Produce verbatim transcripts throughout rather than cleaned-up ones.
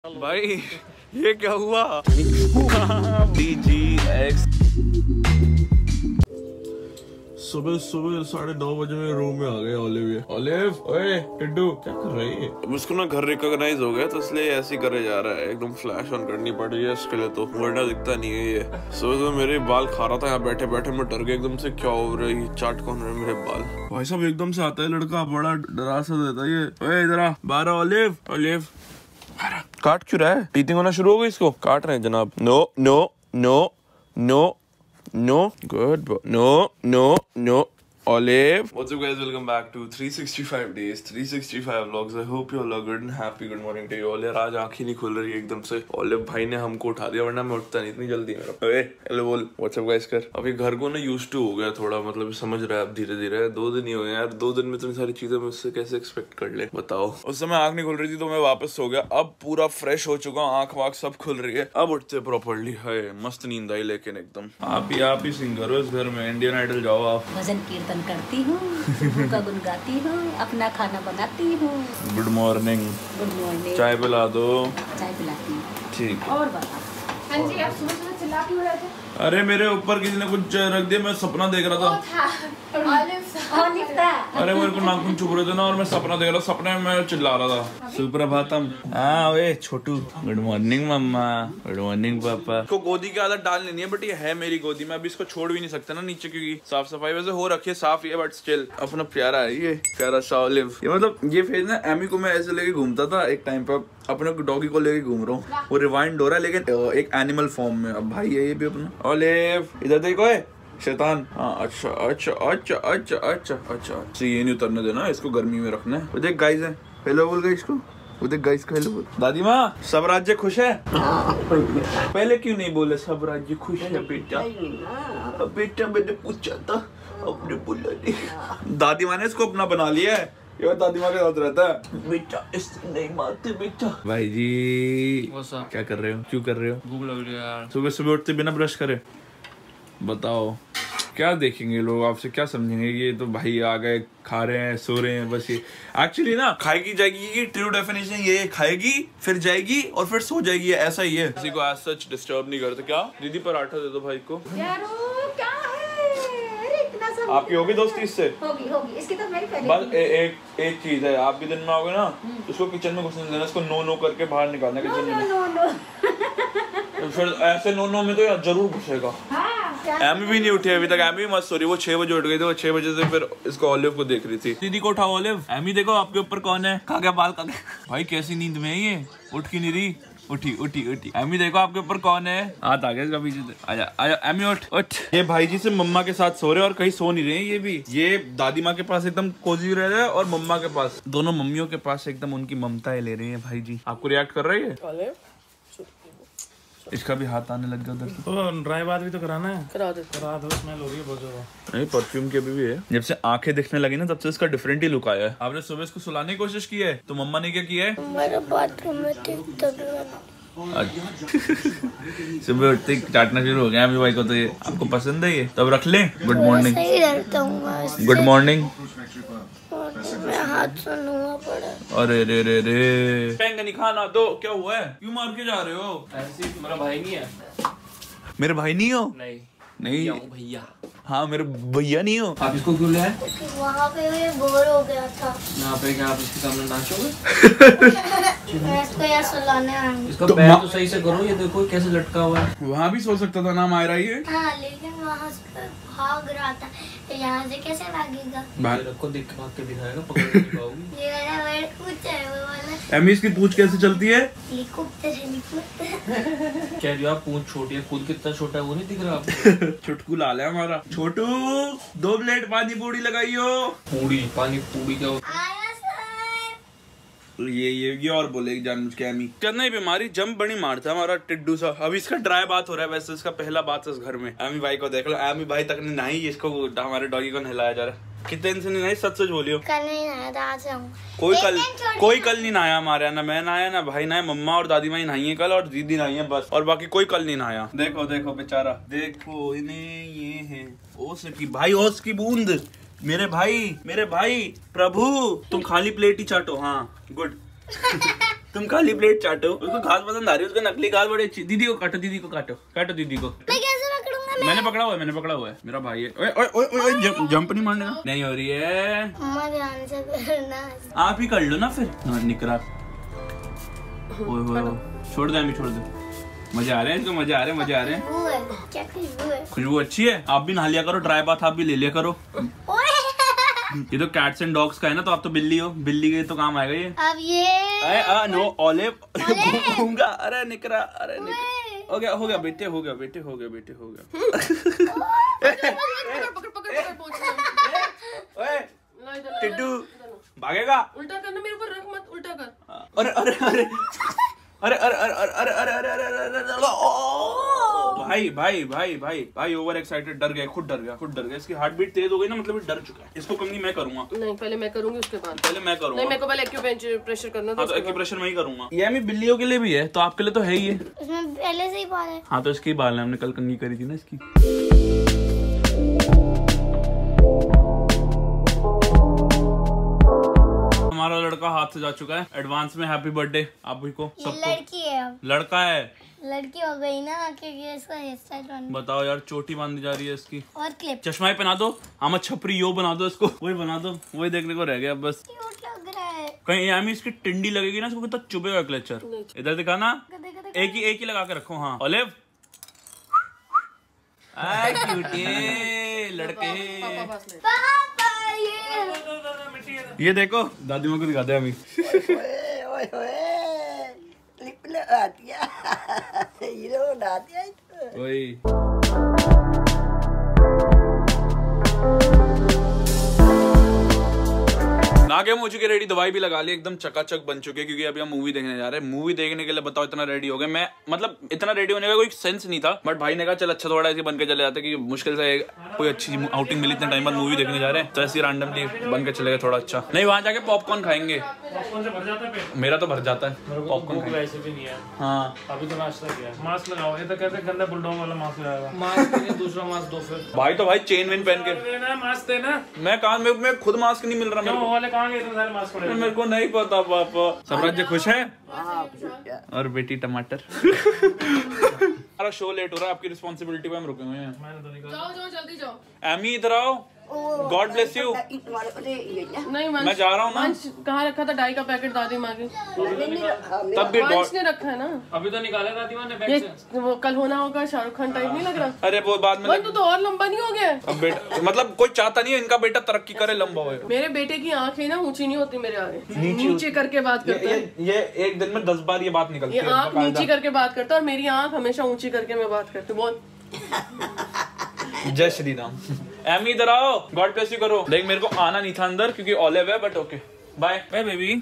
भाई ये क्या हुआ? डी जी एक्स सुबह सुबह साढ़े नौ बजे में रूम में आ गए ओलिव। ओलिव ओए टिड्डू क्या कर रही है? उसको ना घर रिकॉग्नाइज हो गया तो इसलिए ऐसे ही करे जा रहा है। एकदम फ्लैश ऑन करनी पड़ रही है इसके लिए, तो वरना दिखता नहीं है ये। सुबह सुबह मेरे बाल खा रहा था यहाँ बैठे बैठे, मैं डर गया एकदम से। क्या हो रहा है? चाट कौन रहा है मेरे बाल? भाई साहब एकदम से आता है लड़का, बड़ा डरा सा देता है ये। ओए इधर आ बारह। ओलिव ओलिव काट क्यों रहा है? टीथिंग होना शुरू हो गई इसको? काट रहे हैं जनाब। No no no no no good no no no Olive. What's up guys, welcome back to three sixty-five days, three sixty-five vlogs. I hope you all are good and happy. Good morning to you all. यार आज आँखें नहीं खुल रही एकदम से। Olive भाई ने हमको उठा दिया, वरना मैं उठता नहीं इतनी जल्दी। मेरा ओए हेलो बोल, what's up guys कर। अभी घर को ना used to हो गया थोड़ा, मतलब समझ रहा है अब धीरे धीरे। दो दिन ही हो गए यार, दो दिन में इतनी सारी चीजें मुझसे कैसे एक्सपेक्ट कर ले बताओ। उस समय आँख नहीं खुल रही थी तो मैं वापस सो गया, अब पूरा फ्रेश हो चुका हूँ, आँख वाँख सब खुल रही है, अब उठते प्रॉपरली। है मस्त नींद आई लेकिन एकदम। आप ही आप ही सिंगर हो इस घर में, इंडियन आइडल जाओ आप। भजन कीर्तन करती हूँ, का गुन गाती हूँ, अपना खाना बनाती हूँ। Good morning. Good morning. चाय पिला दो। चाय पिलाती हूँ। ठीक। और बता। हाँ जी, आप सुबह सुबह चिल्ला क्यों रहे थे? अरे मेरे ऊपर किसी ने कुछ रख दिया, मैं सपना देख रहा था। अरे मेरे को नाखून चुभ रहे थे ना, और मैं सपना देख रहा था, सपने में मैं चिल्ला रहा था सुप्रभातम। हाँ वे छोटू, गुड मॉर्निंग मम्मा, गुड मॉर्निंग पापा। इसको गोदी की आदत डाल लेनी है, बट ये है मेरी गोदी में, अभी इसको छोड़ भी नहीं सकते ना नीचे, क्योंकि साफ सफाई वैसे हो रखी है, साफ ही है, बट स्टिल अपना प्यारा है ये, प्यारा सा ओलिव। ये मतलब ये फेज ना एमी को मैं ऐसे लेके घूमता था एक टाइम पर, अपने डॉगी को लेके घूम रहा हूँ, वो रिवाइंड हो रहा है लेकिन एक एनिमल फॉर्म में। अब भाई है ये भी अपना। ओलिव इधर देखो है शैतान। हाँ अच्छा अच्छा अच्छा अच्छा अच्छा अच्छा अच्छा, ये नहीं उतरने देना, इसको गर्मी में रखना है। वो देख गाइस है, हेलो बोल गई इसको, वो देख गाइस का हेलो बोल। दादी माँ सब राज्य खुश है? पहले क्यों नहीं बोले सब राज्य खुश है बेटा? बेटा मैंने पूछा था, अपने बोला नहीं। दादी माँ ने इसको अपना बना लिया है, ये दादी माँ के साथ रहता है। बेटा इससे नहीं मारते बेटा। भाई जी क्या कर रहे हो? क्यों कर रहे हो? भूख लग रही है यार। सुबह सुबह उठते बिना ब्रश करे, बताओ क्या देखेंगे लोग आपसे, क्या समझेंगे? ये तो भाई आ गए, खा रहे हैं, सो रहे हैं, बस ये एक्चुअली ना खाएगी जाएगी की ट्रू डेफिनेशन ये, खाएगी फिर जाएगी और फिर सो जाएगी, ऐसा ही है। किसी को एज सच डिस्टर्ब नहीं करते। क्या दीदी पराठा दे दो भाई को। यार वो क्या है? अरे इतना सब आपकी होगी दोस्ती इससे? होगी होगी, इसकी तो मेरी पहले। बस ए, एक एक चीज है, आप भी दिन में आओगे ना, उसको किचन में घुसने देना, इसको नो नो करके बाहर निकालना किचन में। नो नो फिर ऐसे नो नो में तो यार जरूर घुसेगा। एमी भी नहीं उठी अभी तक, एमी भी मत सो रही, वो छह बजे उठ गई थी, वो छह बजे से फिर इसको ओलिव को देख रही थी। दीदी को उठाओ ओलिव। एमी देखो आपके ऊपर कौन है, कहाँ गया बाल, कहाँ गया? भाई कैसी नींद में है ये, उठ की नहीं रही। उठी उठी उठी। एमी देखो आपके ऊपर कौन है, हाथ आ गया इसका पीछे से। आजा आजा एमी उठ उठ। ये भाई जी से मम्मा के साथ सो रहे और कहीं सो नहीं रहे। ये भी ये दादी माँ के पास एकदम कोजी रह रहे हैं और मम्मा के पास, दोनों मम्मियों के पास एकदम उनकी ममताएं ले रहे हैं भाई जी। आपको रिएक्ट कर रही है? इसका भी हाथ आने लग गया उधर। तो ड्राई बात भी तो कराना है, करा दो करा दो। स्मेल हो रही है बहुत ज्यादा। नहीं परफ्यूम की अभी भी है। जब से आंखें दिखने लगी ना तब से इसका डिफरेंट ही लुक आया है। आपने सुबह इसको सुलाने की कोशिश की है तो मम्मा ने क्या किया है? मेरे बाथरूम में सुबह उठते चाटना शुरू हो गया अभी भाई को। तो ये आपको पसंद है ये, तब रख ले। Good morning. सही रहता हूँ। Good morning. मैं हाथ सुनूंगा पड़ा। अरे रे रे रे नहीं खाना दो, क्या हुआ है? क्यों मार के जा रहे हो? ऐसे मेरा भाई नहीं है। मेरे भाई नहीं हो? नहीं नहीं भैया। हाँ मेरे भैया नहीं हो। आप इसको क्यों ले आए? वहाँ पे मैं बोर हो गया था। यहाँ पे क्या आप इसके सामने नाचोगे? मैं इसको यहाँ सुलाने आऊंगी। इसका पैर तो सही से करो, ये देखो कैसे लटका हुआ है। वहाँ भी सो सकता था ना मायरा ये। हाँ लेकिन वहाँ से भाग रहा था, यहाँ से कैसे भागेगा? रखो दिख भाग के दिखाएगा, पकड़ नहीं पाओगी। ये वाला वर्ड पूछ है वो वाला। एमी इसकी पूंछ कैसे चलती है? Helicopter helicopter. क्या जो आप पूंछ छोटी है, खुद कितना छोटा है वो नहीं दिख रहा आपको? छुटकू लाल है हमारा। छोटू दो प्लेट पानी पूरी लगाइयो। पूरी पानी पूरी क्या? आया सर। ये ये ये और बोलेगी जानबूझ के एमी। करना ही बीमारी जम बड़ी मारता है हमारा टिड्डू सा। अभी इसका ड्राई बात हो रहा है, वैसे इसका पहला बात है इस घर में। एमी भाई को देख लो, एमी भाई तक ने नहाई, इसको हमारे डॉगी को नहलाया जा रहा है। कितने दिन से नहीं नहाई? सच सच बोलियो। कल नहीं आया था, आज आऊंगा। कोई कल कोई कल नहीं नहाया हमारे यहाँ, ना मैं नहाया ना भाई नहाया, मम्मा और दादी माँ नहाई है कल और दीदी नहाई है बस, और बाकी कोई कल नहीं नहाया। देखो देखो बेचारा, देखो इन्हें ये है ओस की भाई, ओस की बूंद। मेरे भाई मेरे भाई प्रभु तुम खाली प्लेट ही चाटो। हाँ गुड। तुम खाली प्लेट चाटो, उसको घास पसंद आ रही है, उसको नकली घास बड़ी अच्छी। दीदी को काटो, दीदी को काटो, काटो दीदी को। मैं कैसे पकड़ूंगा? मैं मैंने पकड़ा हुआ है, मैंने पकड़ा हुआ है, मेरा भाई है। ओए ओए ओए ओए, जंप, जंप नहीं मारने का। नहीं हो रही है, मम्मा ध्यान से करना। आप ही कर लो ना फिर। हाँ, निकरा। ओए ओए, छोड़ दे, अभी छोड़ दे। मजे आ रहे हैं इसको, मजे आ रहे हैं, मजे आ रहे हैं। खुशबू है, क्या खुशबू है? खुशबू अच्छी है। आप भी नहा लिया करो, ड्राई बाथ आप भी ले लिया करो। ये तो कैट्स एंड डॉग्स का है ना, तो आप तो बिल्ली हो, बिल्ली के तो काम आएगा ये। अब ये अरे आ, नो ओलिव घूंगा। अरे निकरा, अरे निकरा। हो गया, हो गया बेटे, हो गया बेटे, हो गया बेटे, हो गया। पकड़ पकड़ पकड़ पहुंच। ओए टिड्डू भागेगा। उल्टा करना मेरे ऊपर, रख मत, उल्टा कर। अरे अरे अरे अरे अरे अरे अरे अरे अरे अरे अरे अरे अरे ओ भाई भाई भाई भाई भाई ओवर एक्साइटेड, डर गया, खुद डर गया, खुद डर गया। इसकी हार्ट बीट तेज हो गई ना, मतलब ये डर चुका है। इसको कंगी मैं करूंगा। नहीं, पहले मैं करूंगी, उसके बाद पहले मैं करूंगा। नहीं, मेरे को पहले एक्यूप्रेशर प्रेशर करना था। हाँ, तो एक्यूप्रेशर मैं ही करूंगा। ये मैं बिल्लियों के लिए भी है, तो आपके लिए तो है ही है। इसमें पहले से ही बाल है। हाँ, तो इसकी बाल है, हमने कल कंगी करी थी ना इसकी। हमारा लड़का हाथ से जा चुका है। एडवांस में हैप्पी बर्थडे आप भी को, ये सबको। लड़की है, अब लड़का है, लड़की हो गई ना, क्योंकि इसका हेयर स्टाइल बन। बताओ यार, चोटी बांधी जा रही है इसकी। और क्लिप चश्मा पहना दो, हम छपरी यो बना दो इसको, वही बना दो, वही देखने को रह गया बस। क्यूट लग रहा है। कहीं यामी इसकी टिंडी लगेगी ना, इसको कितना चुभेगा क्लेचर। इधर दिखाना, गधे गधे एक ही एक ही लगा के रखो। हाँ ओलिव, आय क्यूटी लड़के। पापा ये ये देखो, दादी माँ को दिखाते हैं अभी। ओए ओए लिपले आतिया हीरो डातिया वही ना गेम हो चुके रेडी, दवाई भी लगा ली, एकदम चकाचक बन चुके, क्योंकि अभी हम मूवी देखने जा रहे हैं। मूवी देखने के लिए बताओ इतना रेडी हो गए। मैं मतलब इतना रेडी होने का कोई सेंस नहीं था, बट भाई ने कहा चल अच्छा थोड़ा ऐसे बन के चले जाते, कि मुश्किल से कोई अच्छी आउटिंग मिली, इतने टाइम बाद मूवी देखने जा रहे हैं, तो ऐसे रैंडमली बन के चले गए थोड़ा। अच्छा नहीं, वहां जाके पॉपकॉर्न खाएंगे। पॉपकॉर्न से भर जाता है पेट? मेरा तो भर जाता है पॉपकॉर्न। वैसे भी नहीं है। हाँ अभी तो नाश्ता किया। मास्क लगाओ, ये तो कहते गंदा बुलडॉग वाला मास्क लगाएगा। मास्क नहीं, दूसरा मास्क दो फिर। भाई तो भाई चेन वेन पहन के देना मास्क देना। मैं कहा, मैं खुद मास्क नहीं मिल रहा मेरे वाले कहाँ गए इतने सारे मास्क पड़े? को, मेरे को नहीं पता पापा। सम्राट जी खुश है? हाँ भैया। और बेटी टमाटर। हमारा शो लेट हो रहा है, आपकी रिस्पॉन्सिबिलिटी पे हम रुके हुए हैं। मैंने तो निकाला। जाओ जाओ जल्दी जाओ। एमी इधर आओ, गॉड ब्लेस यू। नहीं वंश, मैं जा रहा हूँ ना। वंश कहाँ रखा था डाई का पैकेट दादी माँ की? तब भी वंश गॉड, ने रखा है ना। अभी तो निकाला दादी माँ ने बैग ये से। वो कल होना होगा, शाहरुख खान टाइप नहीं लग रहा? अरे वो बाद में वंश तू तो और लंबा नहीं हो गया? अब बेटा, मतलब कोई चाहता नहीं है इनका बेटा तरक्की करे, लंबा होए। मेरे बेटे की आंखें ना ऊंची नहीं होती मेरे आगे, नीचे करके बात ये, करता है। ये, ये एक दिन में दस बार ये बात निकलती ये है। आंख नीची करके बात करता है, और मेरी आंख हमेशा ऊंची करके मैं बात करती हूँ। बोल। जय श्री राम। एमी इधर आओ, गॉड ब्लेस यू करो। देख मेरे को आना नहीं था अंदर क्योंकि ऑलिव है, but okay bye bye baby.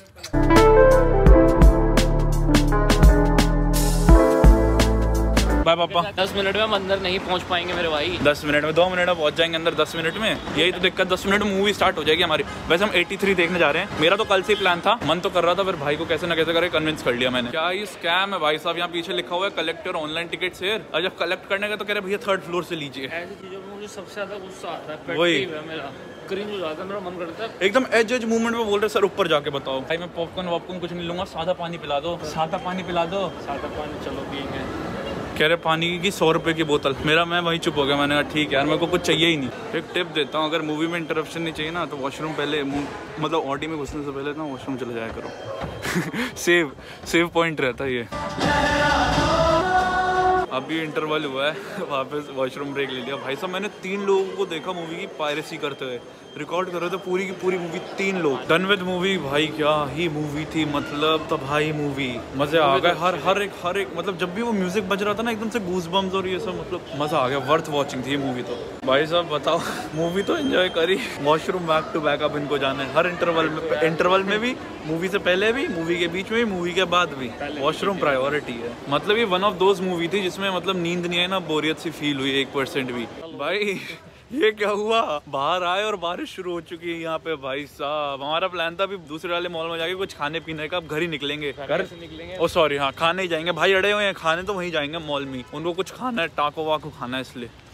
Bye पापा। दस मिनट में हम अंदर नहीं पहुंच पाएंगे मेरे भाई। दस मिनट में, दो मिनट में पहुंच जाएंगे अंदर, दस मिनट में। यही तो दिक्कत, दस मिनट में मूवी स्टार्ट हो जाएगी हमारी। वैसे हम तिरासी देखने जा रहे हैं। मेरा तो कल से ही प्लान था, मन तो कर रहा था, फिर भाई को कैसे ना कैसे करके कन्विंस कर लिया मैंने। क्या ये स्कैम है भाई साहब? यहाँ पीछे लिखा हुआ है collect your online ticket share, और जब कलेक्ट करने का तो कह रहे भैया थर्ड फ्लोर से लीजिए। ऐसी चीजों में मुझे सबसे ज्यादा गुस्सा आता है। वही। पेट पेव है मेरा, क्रिंज हो जाता है, मेरा मन करता है एकदम एज एज मूवमेंट में बोल रहे सर ऊपर जाके बताओ। भाई मैं पॉपकॉर्न वॉपकॉर्न कुछ नहीं लूंगा, सादा पानी पिला दो, सादा पानी पिला दो। सादा पानी चलो पियेंगे। कह रहे पानी की सौ रुपए की बोतल। मेरा मैं वहीं चुप हो गया, मैंने कहा ठीक है यार, मेरे को कुछ चाहिए ही नहीं। एक टिप देता हूँ, अगर मूवी में इंटरप्शन नहीं चाहिए ना, तो वॉशरूम पहले, मतलब ऑडी में घुसने से पहले ना वॉशरूम चले जाया करो। सेव सेव पॉइंट रहता है ये। अभी इंटरवल हुआ है, वापस वॉशरूम ब्रेक ले लिया। भाई साहब मैंने तीन लोगों को देखा मूवी की पायरेसी करते हुए, रिकॉर्ड कर रहे थे पूरी की पूरी मूवी, तीन लोग। Done with movie. भाई क्या ही मूवी थी, मतलब तो भाई मूवी मजे आ गए। हर हर एक हर एक मतलब जब भी वो म्यूजिक बज रहा था ना, एकदम से गूज बम्स और ये सब, मतलब मजा आ गया। वर्थ वॉचिंग थी ये मूवी तो। भाई साहब बताओ, मूवी तो एंजॉय करी, वॉशरूम बैक टू बैक अब इनको जाना है। हर इंटरवल में, इंटरवल में भी, मूवी से पहले भी, मूवी के बीच में भी, मूवी के बाद भी वॉशरूम प्रायोरिटी है। मतलब ये वन ऑफ दोज मूवी थी जिसमें मतलब नींद नहीं आई ना, बोरियत सी फील हुई एक परसेंट भी। भाई ये क्या हुआ, बाहर आए और बारिश शुरू हो चुकी है यहाँ पे। भाई साहब हमारा प्लान था अभी दूसरे वाले मॉल में जाके कुछ खाने पीने का, अब घर ही निकलेंगे। घर से निकलेंगे, ओ सॉरी हाँ, खाने ही जाएंगे। भाई अड़े हुए हैं, खाने तो वहीं जाएंगे मॉल में, उनको कुछ खाना है, टाको वाको खाना है, इसलिए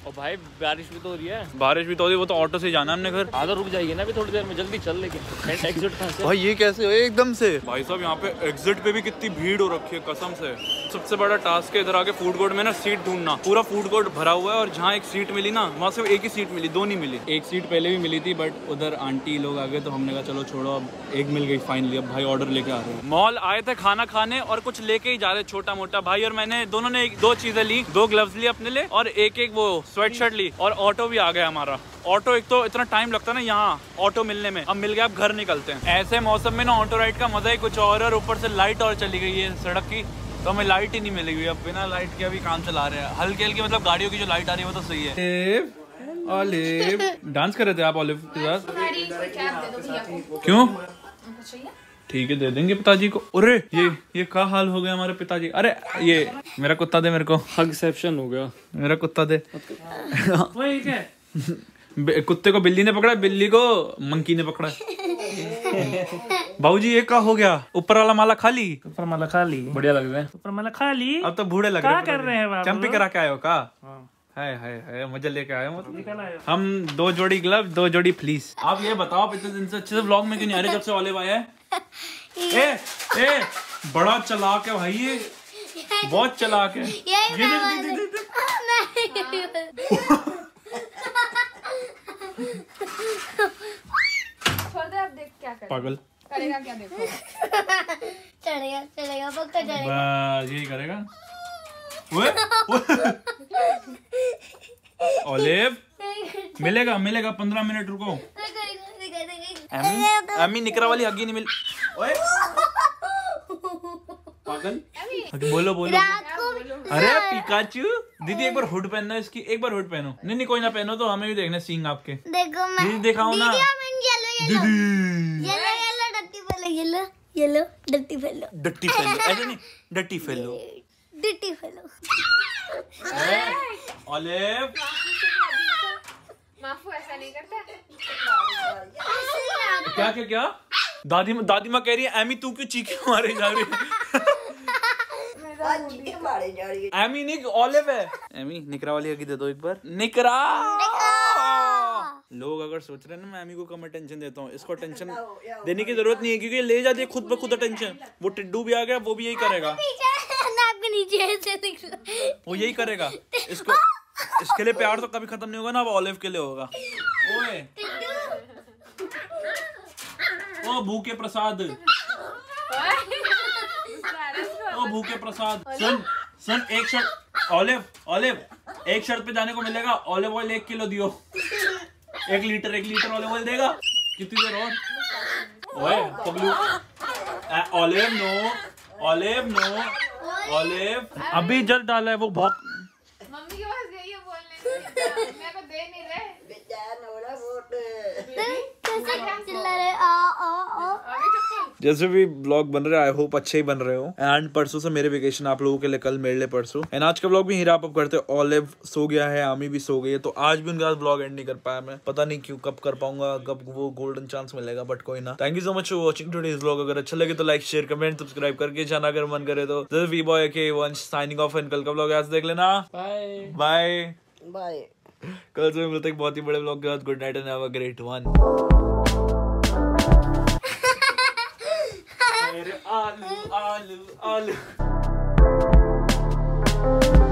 और भाई बारिश भी तो हो रही है। बारिश भी तो हो रही है, वो तो ऑटो से जाना हमने घर। आधा रुक जाएगी ना अभी थोड़ी देर में, जल्दी चल। लेकिन एग्जिट कहाँ से? भाई ये कैसे हो एकदम से? भाई साहब यहाँ पे एग्जिट पे भी कितनी भीड़ हो रखी है कसम से। सबसे बड़ा टास्क है इधर आके फूड कोर्ट में ना सीट ढूंढना। पूरा फूड कोर्ट भरा हुआ है और जहाँ एक सीट मिली ना वहाँ सिर्फ एक ही सीट मिली, दो नहीं मिली। एक सीट पहले भी मिली थी बट उधर आंटी लोग आ गए तो हमने कहा चलो छोड़ो, अब एक मिल गई फाइनली। अब भाई ऑर्डर लेके आ रहे हैं। मॉल आए थे खाना खाने और कुछ लेके ही जा रहे छोटा मोटा। भाई और मैंने दोनों ने एक दो चीजें ली, दो ग्लव्स लिए अपने लिए और एक एक वो स्वेट शर्ट ली। और ऑटो भी आ गया हमारा। ऑटो एक तो इतना टाइम लगता है ना यहाँ ऑटो मिलने में, अब मिल गया, अब घर निकलते हैं। ऐसे मौसम में ना ऑटो राइड का मजा ही कुछ और है। और ऊपर से लाइट और चली गई है सड़क की तो हमें लाइट ही नहीं मिलेगी। अब बिना लाइट के अभी काम चला रहे हैं। हल्की हल्की मतलब गाड़ियों की जो लाइट आ रही है वो तो सही है। ऑलिव डांस कर रहे थे आप ऑलिव के साथ? क्यों? ठीक है दे देंगे पिताजी को। अरे ये ये क्या हाल हो गया हमारे पिताजी। अरे ये मेरा कुत्ता दे मेरे को। हगसेप्शन हो गया। मेरा कुत्ता दे। वही क्या? कुत्ते को बिल्ली ने पकड़ा, बिल्ली को मंकी ने पकड़ा। बाबूजी ये क्या हो गया? ऊपर वाला माला खाली? ऊपर माला खाली। बढ़िया लग रहा है। ऊपर माला खाली। अब तो बूढ़े लग रहे हैं। क्या कर रहे हैं बाबू? चंपी करा के आए हो का? हाय हाय हाय मजा लेके आए हो। हम दो जोड़ी ग्लव, दो जोड़ी फ्लीस। आप ये बताओ आप इतने दिन से अच्छे से व्लॉग में क्यों नहीं आ रहे जब से ऑलिव आया है? ए ए बड़ा चालाक है भाई ये, बहुत चालाक है। पागल करेगा क्या देखो। चलेगा चलेगा पक्का चलेगा। बस यही करेगा। ऑलिव मिलेगा मिलेगा पंद्रह मिनट रुको। एमी एमी निकरा वाली हगी नहीं मिल। ओए पागल बोलो बोलो। अरे पिकाचू दीदी एक बार हुड पहनना इसकी, एक बार हुड पहनो। नहीं नहीं कोई ना पहनो तो हमें भी देखना सींग आपके। देखो मैं दीदी दिखाओ ना दीदी yellow yellow डट्टी fellow yellow yellow डट्टी fellow डट्टी fellow ऐसे नहीं डट्टी फेलो डट्टी फेलो। ऑलिव माफू ऐसा नहीं करता। क्या क्या क्या? दादी दादी माँ कह रही है एमी तू क्यों चीखे मारे जा रही है? मारे जा रही है। एमी निक ऑलिव है। एमी निकरा वाली हगी दे दो एक बार। निकरा लोग अगर सोच रहे हैं ना मैं एमी को कम अटेंशन देता हूँ, इसको अटेंशन देने की जरूरत नहीं है क्योंकि ले जाती है खुद ब खुद अटेंशन। वो टिड्डू भी आ गया, वो भी यही करेगा। आपके नीचे ऐसे दिख रहा है। वो यही करेगा। इसको इसके लिए प्यार तो कभी खत्म नहीं होगा ना, अब ऑलिव के लिए होगा। ओए ओ भूखे प्रसाद, ओ भूखे प्रसाद। सुन सुन एक शर्ट ऑलिव ऑलिव एक शर्ट पे जाने को मिलेगा। ऑलिव ऑयल एक किलो दियो, एक लीटर एक लीटर ऑलिव ऑयल देगा। कितनी देर और? ओए पगलू Olive no Olive no Olive अभी जल्द डाला है वो बहुत। मम्मी के पास गई है बोलने, मेरे को दे नहीं रहे। बेचारा हो रहा वोट। कैसे चिल्ला रहे आ आ आ। अभी चुप। जैसे भी ब्लॉग बन रहे आई होप अच्छे ही बन रहे हो। एंड परसों से मेरे वेकेशन आप लोगों के लिए, कल मेरे लिए परसों। एंड आज का ब्लॉग भी ही रैप अप करते हैं। ऑलिव सो गया है, आमी भी सो गई है, तो आज भी उनके साथ ब्लॉग एंड नहीं कर पाया मैं। पता नहीं क्यों, कब कर पाऊंगा, कब वो गोल्डन चांस मिलेगा, बट कोई ना। Thank you so much for watching today's blog. अगर अच्छा लगे तो लाइक शेयर कमेंट सब्सक्राइब करके जाना अगर मन करे तो। दिस वी बॉय के वंश साइनिंग ऑफ। एंड कल का ब्लॉग आज देख लेना। Bye bye bye. कल से मिलते हैं बहुत ही बड़े ब्लॉग के साथ। Good night and have a great one. आलू आलू आलू